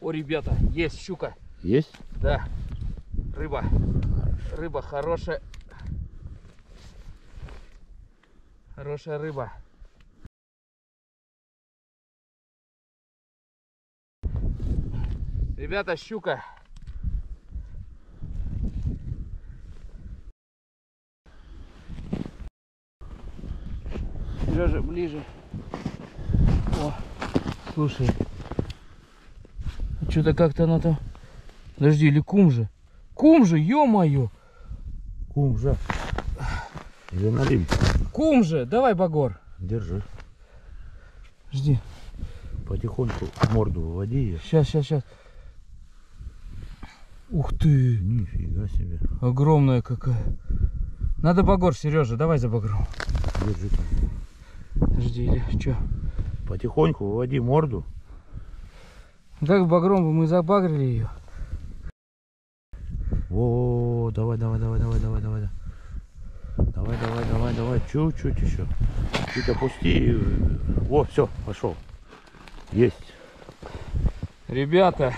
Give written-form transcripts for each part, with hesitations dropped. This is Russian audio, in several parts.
О, ребята, есть щука. Есть? Да. Рыба. Рыба хорошая. Хорошая рыба. Ребята, щука. Сережа, ближе. О, слушай. Что-то как-то она там... Подожди, или кум же? Кум же, ё-моё! Кум же. Или налим. Кум же! Давай, Багор. Держи. Жди. Потихоньку морду выводи ее. Сейчас. Ух ты! Нифига себе. Огромная какая. Надо Багор, Сережа, давай за Багром. Держи там. Жди, или что? Потихоньку выводи морду. Как Багром бы мы забагрили ее. О, давай. Давай. Чуть-чуть еще. Чуть опусти. О, все, пошел. Есть. Ребята.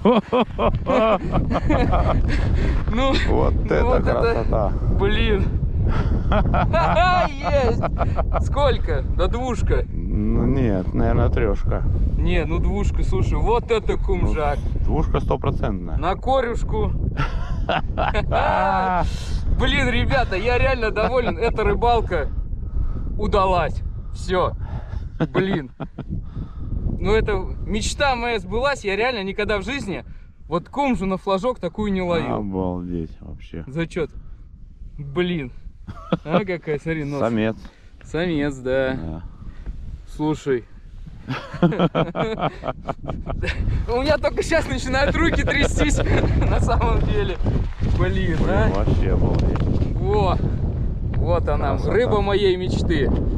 Ну, Вот это красота. Блин. Есть. Сколько? Да двушка. Ну, нет, наверное, трешка. Не, ну двушка, слушай, вот это кумжак. Двушка стопроцентная. На корюшку. Блин, ребята, я реально доволен. Эта рыбалка удалась. Все. Блин. Ну это мечта моя сбылась. Я реально никогда в жизни вот кумжу на флажок такую не ловил. Обалдеть вообще. Зачет. Блин. А какая, смотри, нос. Самец. Самец, да. Слушай. У меня только сейчас начинают руки трястись. На самом деле. Блин, а? Вообще обалдеть. Во. Вот она, Красота. рыба моей мечты.